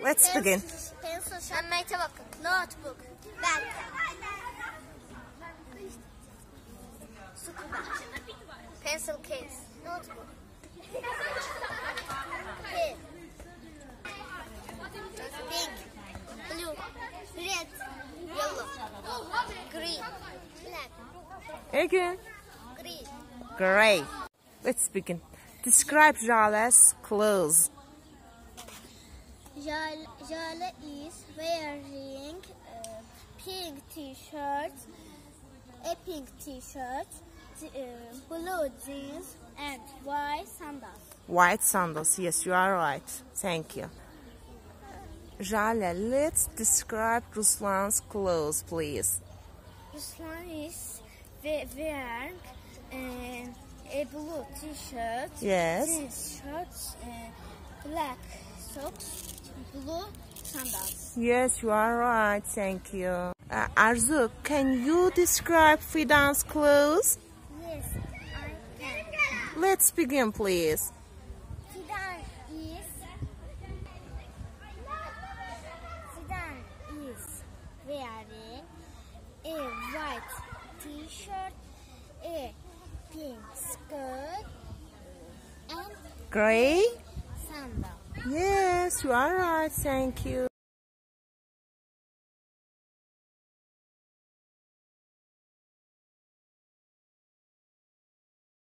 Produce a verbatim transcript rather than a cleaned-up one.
Let's begin. Pencil, shop, notebook, bag, pencil case, notebook, pen, pink, blue, red, yellow, green, black, Again. green. Gray. Let's begin. Describe Jale's clothes. Jale, Jale is wearing a pink t-shirt, a pink t-shirt, uh, blue jeans, and white sandals. White sandals. Yes, you are right. Thank you. Jale, let's describe Ruslan's clothes, please. Ruslan is we- wearing uh, a blue t-shirt, Yes. jeans shorts, uh, black socks, blue sandals. Yes, you are right. Thank you. Uh, Arzu, can you describe Fidan's clothes? Yes, I can. Let's begin, please. Fidan is Fidan is wearing a white t-shirt, a pink skirt, and Gray? sandal. Yes, you are right. Thank you.